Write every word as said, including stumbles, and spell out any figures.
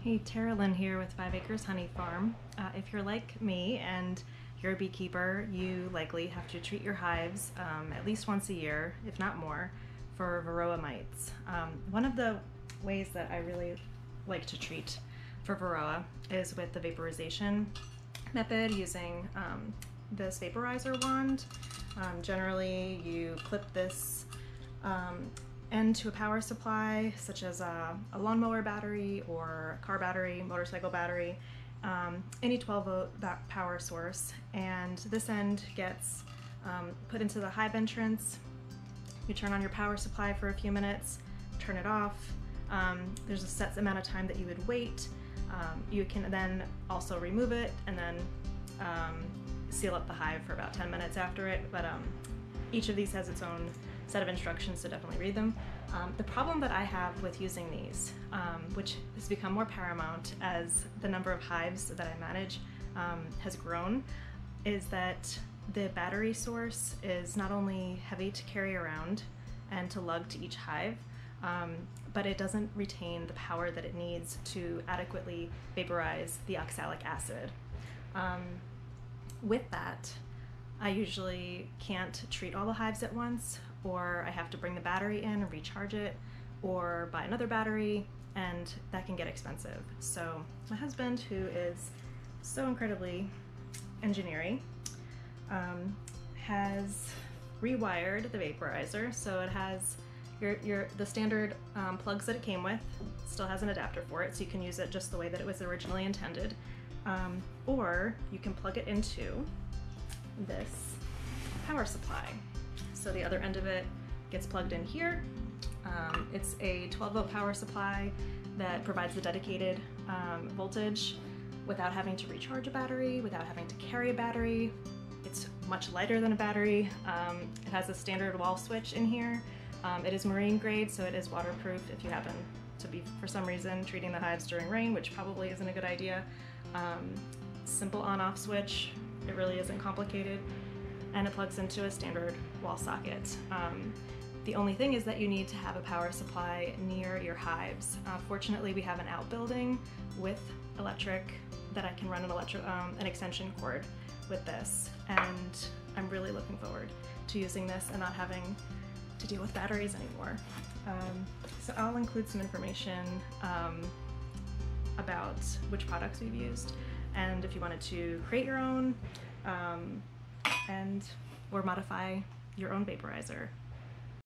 Hey, Tara Lynn here with Five Acres Honey Farm. Uh, if you're like me and you're a beekeeper, you likely have to treat your hives um, at least once a year, if not more, for varroa mites. Um, one of the ways that I really like to treat for varroa is with the vaporization method using um, this vaporizer wand. Um, generally, you clip this um, end to a power supply, such as a, a lawnmower battery or a car battery, motorcycle battery, um, any twelve volt power source, and this end gets um, put into the hive entrance. You turn on your power supply for a few minutes, turn it off. Um, there's a set amount of time that you would wait. Um, you can then also remove it and then um, seal up the hive for about ten minutes after it, but um, each of these has its own set of instructions, so definitely read them. Um, the problem that I have with using these, um, which has become more paramount as the number of hives that I manage um, has grown, is that the battery source is not only heavy to carry around and to lug to each hive, um, but it doesn't retain the power that it needs to adequately vaporize the oxalic acid. Um, with that, I usually can't treat all the hives at once, or I have to bring the battery in and recharge it, or buy another battery, and that can get expensive. So my husband, who is so incredibly engineering, um, has rewired the vaporizer so it has your, your the standard um, plugs that it came with, still has an adapter for it, so you can use it just the way that it was originally intended, um, or you can plug it into this power supply. So the other end of it gets plugged in here. Um, it's a twelve volt power supply that provides the dedicated um, voltage without having to recharge a battery, without having to carry a battery. It's much lighter than a battery. Um, it has a standard wall switch in here. Um, it is marine grade, so it is waterproof if you happen to be, for some reason, treating the hives during rain, which probably isn't a good idea. Um, simple on-off switch. It really isn't complicated, and it plugs into a standard wall socket. Um, the only thing is that you need to have a power supply near your hives. Uh, fortunately, we have an outbuilding with electric that I can run an, electric, um, an extension cord with this, and I'm really looking forward to using this and not having to deal with batteries anymore. Um, so I'll include some information um, about which products we've used, and if you wanted to create your own um, and or modify your own vaporizer.